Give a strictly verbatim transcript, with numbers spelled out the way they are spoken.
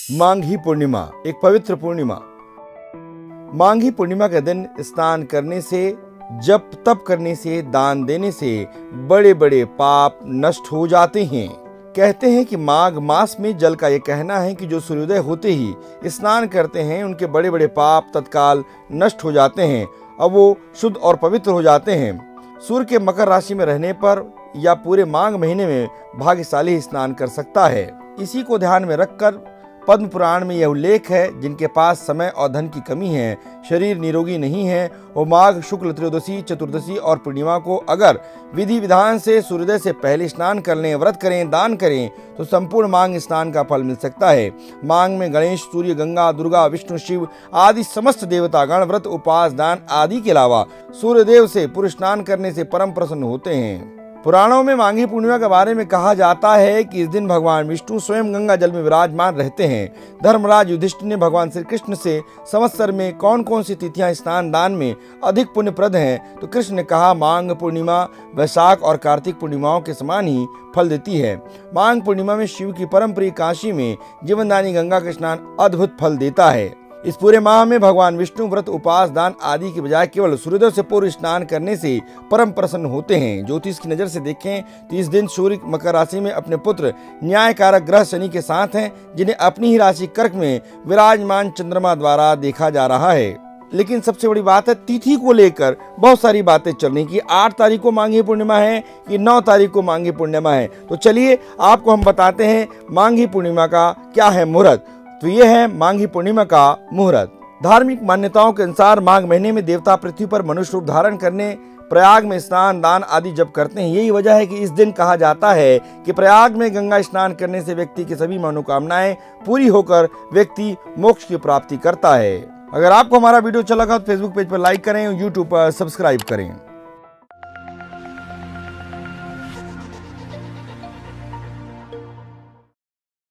माघी पूर्णिमा एक पवित्र पूर्णिमा। माघी पूर्णिमा के दिन स्नान करने से, जप तप करने से, दान देने से बड़े बड़े पाप नष्ट हो जाते हैं। कहते हैं कि माघ मास में जल का यह कहना है कि जो सूर्योदय होते ही स्नान करते हैं उनके बड़े बड़े पाप तत्काल नष्ट हो जाते हैं, अब वो शुद्ध और पवित्र हो जाते हैं। सूर्य के मकर राशि में रहने पर या पूरे माघ महीने में भाग्यशाली ही स्नान कर सकता है। इसी को ध्यान में रखकर पद्म पुराण में यह उल्लेख है, जिनके पास समय और धन की कमी है, शरीर निरोगी नहीं है, वो माघ शुक्ल त्रयोदशी, चतुर्दशी और पूर्णिमा को अगर विधि विधान से सूर्योदय से पहले स्नान कर लें, व्रत करें, दान करें तो संपूर्ण माघ स्नान का फल मिल सकता है। माघ में गणेश, सूर्य, गंगा, दुर्गा, विष्णु, शिव आदि समस्त देवतागण व्रत, उपवास, दान आदि के अलावा सूर्यदेव से पूर्व स्नान करने से परम प्रसन्न होते हैं। पुराणों में माघी पूर्णिमा के बारे में कहा जाता है कि इस दिन भगवान विष्णु स्वयं गंगा जल में विराजमान रहते हैं। धर्मराज युधिष्ठिर ने भगवान श्री कृष्ण से संवत्सर में कौन कौन सी तिथियां स्नान दान में अधिक पुण्यप्रद हैं, तो कृष्ण ने कहा माघ पूर्णिमा वैशाख और कार्तिक पूर्णिमाओं के समान ही फल देती है। माघ पूर्णिमा में शिव की परम प्रिय काशी में जीवनदानी गंगा का स्नान अद्भुत फल देता है। इस पूरे माह में भगवान विष्णु व्रत, उपवास, दान आदि के बजाय केवल सूर्योदय से पूर्व स्नान करने से परम प्रसन्न होते हैं। ज्योतिष की नजर से देखें तो इस दिन सूर्य मकर राशि में अपने पुत्र न्यायकारक ग्रह शनि के साथ हैं, जिन्हें अपनी ही राशि कर्क में विराजमान चंद्रमा द्वारा देखा जा रहा है। लेकिन सबसे बड़ी बात है, तिथि को लेकर बहुत सारी बातें चल रही कि आठ तारीख को माघी पूर्णिमा है कि नौ तारीख को माघी पूर्णिमा है। तो चलिए आपको हम बताते हैं माघी पूर्णिमा का क्या है मुहूर्त। तो ये है माघी पूर्णिमा का मुहूर्त। धार्मिक मान्यताओं के अनुसार माघ महीने में देवता पृथ्वी पर मनुष्य रूप धारण करने प्रयाग में स्नान दान आदि जब करते हैं। यही वजह है कि इस दिन कहा जाता है कि प्रयाग में गंगा स्नान करने से व्यक्ति की सभी मनोकामनाएं पूरी होकर व्यक्ति मोक्ष की प्राप्ति करता है। अगर आपको हमारा वीडियो अच्छा लगा तो फेसबुक पेज पर लाइक करें और यूट्यूब पर सब्सक्राइब करें।